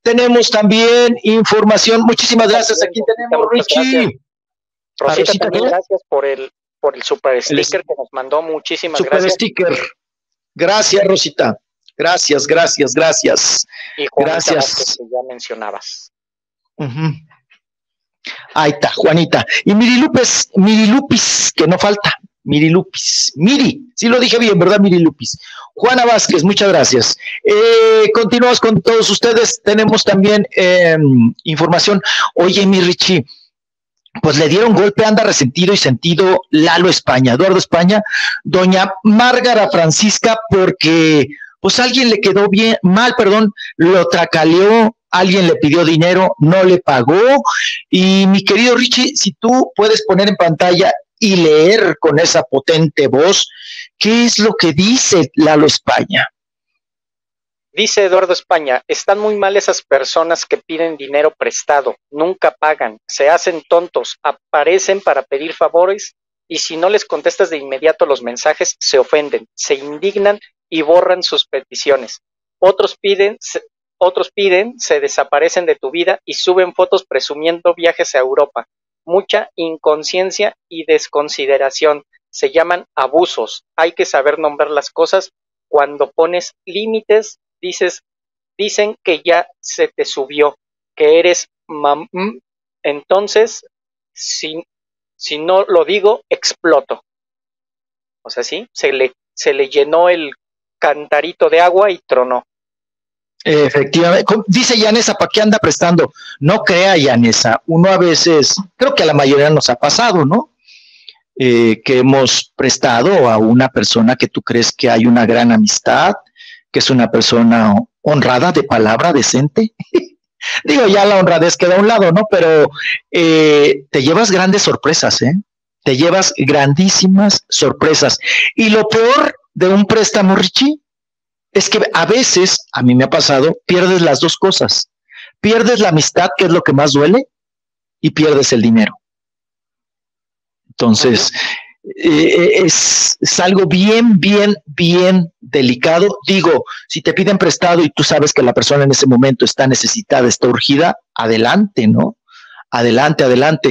tenemos también información. Muchísimas gracias. Aquí tenemos Richie. Rosita, también gracias por el super sticker que nos mandó. Muchísimas gracias. Super sticker. Gracias, Rosita. Gracias. Y gracias. Que ya mencionabas. Ahí está, Juanita. Y Mirilupis, que no falta. Miri, sí lo dije bien, ¿verdad? Mirilupis. Juana Vázquez, muchas gracias. Continuamos con todos ustedes. Tenemos también información. Oye, mi Richie, pues le dieron golpe, anda resentido y sentido Lalo España, Eduardo España, doña Márgara Francisca, porque pues alguien le quedó lo tracaleó, alguien le pidió dinero, no le pagó. Y mi querido Richie, si tú puedes poner en pantalla y leer con esa potente voz, ¿qué es lo que dice Lalo España? Dice Eduardo España, están muy mal esas personas que piden dinero prestado, nunca pagan, se hacen tontos, aparecen para pedir favores y si no les contestas de inmediato los mensajes, se ofenden, se indignan y borran sus peticiones. Otros piden, se desaparecen de tu vida y suben fotos presumiendo viajes a Europa. Mucha inconsciencia y desconsideración. Se llaman abusos. Hay que saber nombrar las cosas. Cuando pones límites, dicen que ya se te subió, que eres entonces, si no lo digo, exploto. O sea, sí, se le llenó el cantarito de agua y tronó. Efectivamente, dice Yanesa, ¿para qué anda prestando? No crea, Yanesa, uno a veces, creo que a la mayoría nos ha pasado, ¿no? Que hemos prestado a una persona que tú crees que hay una gran amistad, que es una persona honrada, de palabra, decente. Digo, ya la honradez queda a un lado, ¿no? Pero te llevas grandes sorpresas, ¿eh? Te llevas grandísimas sorpresas. Y lo peor de un préstamo, Richie, es que a veces, a mí me ha pasado, pierdes las dos cosas. Pierdes la amistad, que es lo que más duele, y pierdes el dinero. Entonces, es algo bien delicado. Digo, si te piden prestado y tú sabes que la persona en ese momento está necesitada, está urgida, adelante, ¿no? Adelante.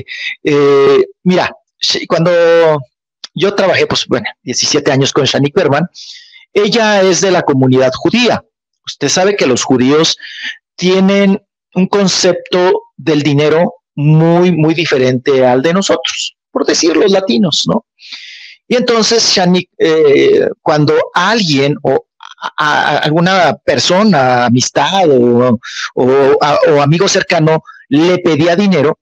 Mira, cuando yo trabajé, 17 años con Shanique Berman, ella es de la comunidad judía. Usted sabe que los judíos tienen un concepto del dinero muy diferente al de nosotros, por decir los latinos, ¿no? Y entonces, Shanique, cuando alguien o alguna persona, amistad o amigo cercano le pedía dinero,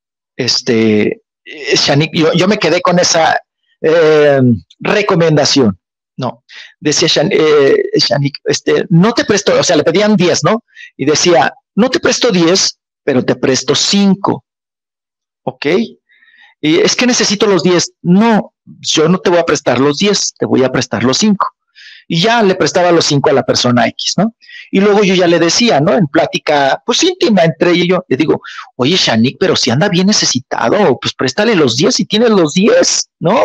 Shanique, yo me quedé con esa recomendación. No, decía Shanique, no te presto, o sea, le pedían 10, ¿no? Y decía, no te presto 10, pero te presto 5, ¿ok? Y es que necesito los 10. No, yo no te voy a prestar los 10, te voy a prestar los 5. Y ya le prestaba los 5 a la persona X, ¿no? Y luego yo ya le decía, ¿no? En plática, pues íntima entre ella y yo, le digo, oye, Shanique, pero si anda bien necesitado, pues préstale los 10 si tienes los 10, ¿no?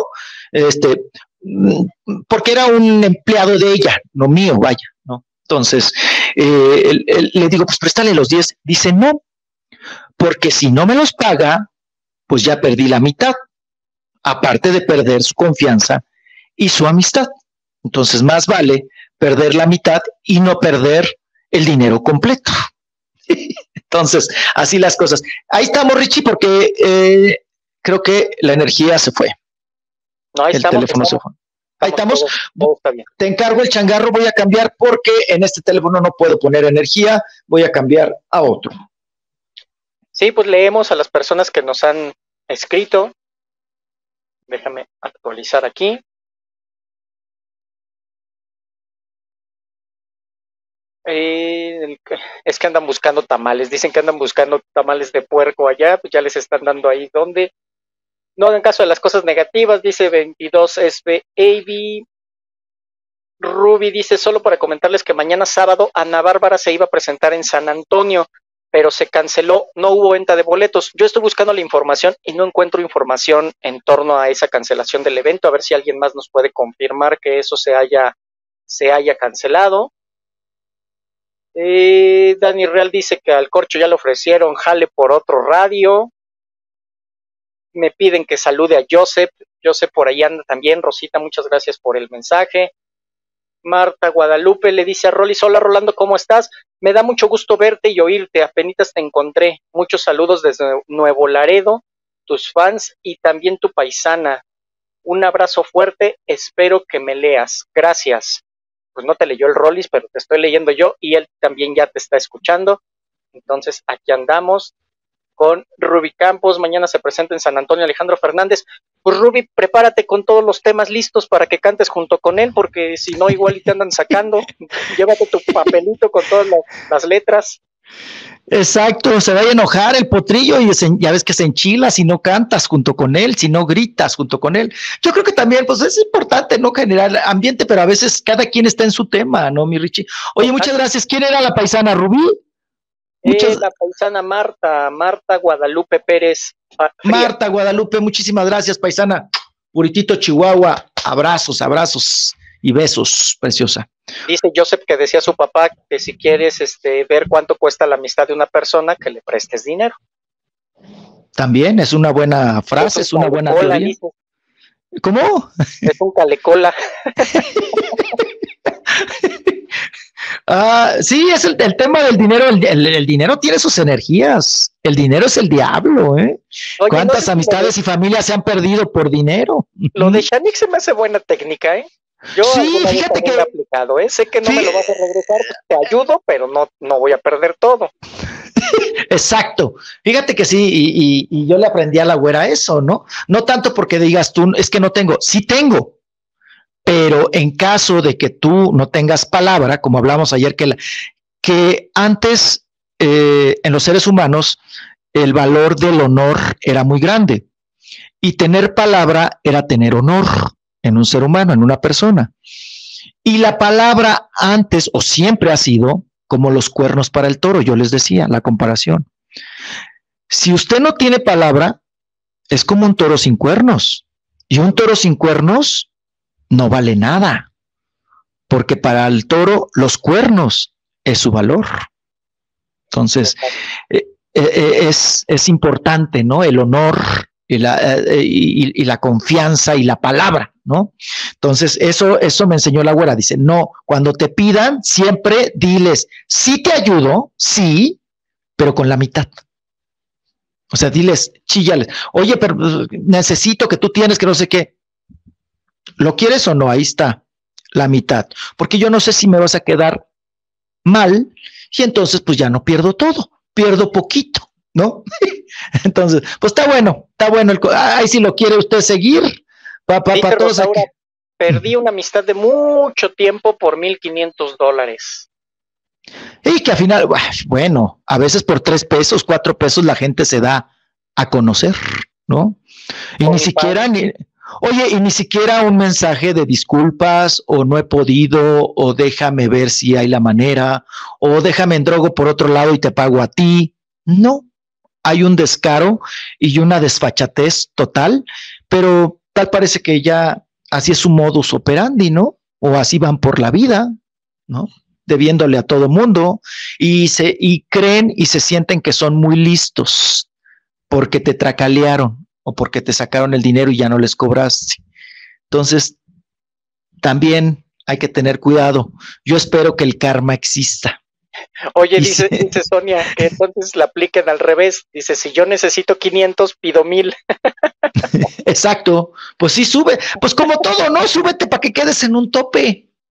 Porque era un empleado de ella, no mío, vaya, ¿no? Entonces, le digo, pues préstale los 10. Dice, no, porque si no me los paga, pues ya perdí la mitad, aparte de perder su confianza y su amistad. Entonces, más vale perder la mitad y no perder el dinero completo. Entonces, así las cosas. Ahí estamos, Richie, porque creo que la energía se fue. No, ahí el estamos, teléfono se fue. Ahí estamos. Todo está bien. Te encargo el changarro, voy a cambiar porque en este teléfono no puedo poner energía, voy a cambiar a otro. Sí, pues leemos a las personas que nos han escrito. Déjame actualizar aquí. Es que andan buscando tamales, dicen que andan buscando tamales de puerco allá, pues ya les están dando ahí donde. No hagan caso de las cosas negativas, dice 22SBAB. Ruby dice, solo para comentarles que mañana sábado Ana Bárbara se iba a presentar en San Antonio, pero se canceló, no hubo venta de boletos. Yo estoy buscando la información y no encuentro información en torno a esa cancelación del evento, a ver si alguien más nos puede confirmar que eso se haya cancelado. Dani Real dice que al Corcho ya le ofrecieron jale por otro radio. Me piden que salude a Joseph. Joseph por ahí anda también. Rosita, muchas gracias por el mensaje. Marta Guadalupe le dice a Rolis: hola Rolando, ¿cómo estás? Me da mucho gusto verte y oírte, apenas te encontré. Muchos saludos desde Nuevo Laredo, tus fans y también tu paisana. Un abrazo fuerte, espero que me leas. Gracias. Pues no te leyó el Rolis, pero te estoy leyendo yo y él también ya te está escuchando. Entonces aquí andamos con Ruby Campos. Mañana se presenta en San Antonio Alejandro Fernández. Pues Ruby, prepárate con todos los temas listos para que cantes junto con él, porque si no igual te andan sacando. Llévate tu papelito con todas las letras. Exacto, se va a enojar el potrillo y ya ves que se enchila si no cantas junto con él, si no gritas junto con él. Yo creo que también, pues es importante no generar ambiente, pero a veces cada quien está en su tema, ¿no, mi Richie? Oye, muchas gracias. ¿Quién era la paisana, Rubí? La paisana Marta Guadalupe Pérez. Marta Guadalupe, muchísimas gracias, paisana. Puritito Chihuahua, abrazos y besos, preciosa. Dice Joseph que decía a su papá que si quieres ver cuánto cuesta la amistad de una persona, que le prestes dinero. También es una buena frase, es una buena teoría. Dice. ¿Cómo? Es un calecola. Sí, es el tema del dinero. El dinero tiene sus energías. El dinero es el diablo, ¿eh? Oye, ¿cuántas amistades y familias se han perdido por dinero? Lo de Shanik se me hace buena técnica, ¿eh? Yo sí, fíjate que lo he aplicado, ¿eh? Sé que no me lo vas a regresar, te ayudo, pero no voy a perder todo. Exacto. Fíjate que sí, y yo le aprendí a la güera eso, ¿no? No tanto porque digas tú, es que no tengo, sí tengo. Pero en caso de que tú no tengas palabra, como hablamos ayer, que antes en los seres humanos el valor del honor era muy grande y tener palabra era tener honor en un ser humano, en una persona. Y la palabra antes o siempre ha sido como los cuernos para el toro, yo les decía, la comparación. Si usted no tiene palabra, es como un toro sin cuernos. Y un toro sin cuernos no vale nada, porque para el toro los cuernos es su valor. Entonces, es importante, ¿no? El honor y la confianza y la palabra, ¿no? Entonces, eso me enseñó la güera. Dice, no, cuando te pidan, siempre diles, sí te ayudo, sí, pero con la mitad. O sea, diles, chíllales, oye, pero necesito que tú tienes que no sé qué. ¿Lo quieres o no? Ahí está, la mitad. Porque yo no sé si me vas a quedar mal y entonces pues ya no pierdo todo, pierdo poquito, ¿no? Entonces, pues está bueno. Ahí si lo quiere usted seguir, para todos aquí. Perdí una amistad de mucho tiempo por $1,500. Y que al final, bueno, a veces por 3 pesos, 4 pesos la gente se da a conocer, ¿no? Y ni siquiera... Oye, y ni siquiera un mensaje de disculpas, o no he podido, o déjame ver si hay la manera, o déjame endrogo por otro lado y te pago a ti. No, hay un descaro y una desfachatez total, pero tal parece que ya así es su modus operandi, ¿no? O así van por la vida, ¿no? Debiéndole a todo mundo, y creen y se sienten que son muy listos porque te tracalearon o porque te sacaron el dinero y ya no les cobraste. Entonces, también hay que tener cuidado. Yo espero que el karma exista. Oye, dice Sonia, que entonces la apliquen al revés. Dice, si yo necesito 500, pido 1,000. Exacto. Pues sí, sube. Pues como todo, ¿no? Súbete para que quedes en un tope.